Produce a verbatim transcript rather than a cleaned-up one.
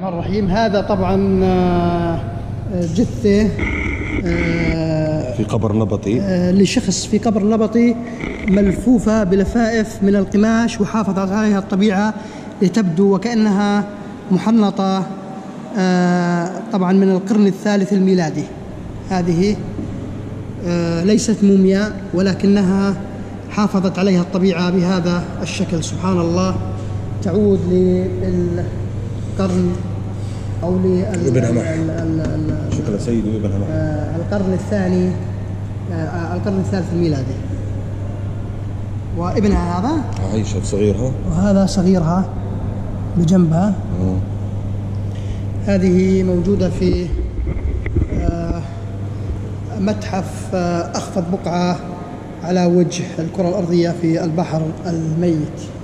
الرحمن الرحيم. هذا طبعا جثة في قبر نبطي لشخص في قبر نبطي، ملفوفة بلفائف من القماش وحافظت عليها الطبيعة لتبدو وكأنها محنطة طبعا من القرن الثالث الميلادي. هذه ليست مومياء ولكنها حافظت عليها الطبيعة بهذا الشكل. سبحان الله، تعود للقرن أو شكل سيد وابن همح القرن الثاني القرن الثالث الميلادي. وابنها هذا عايشة صغيرها، وهذا صغيرها بجنبها. أوه. هذه موجودة في متحف أخفض بقعة على وجه الكرة الأرضية في البحر الميت.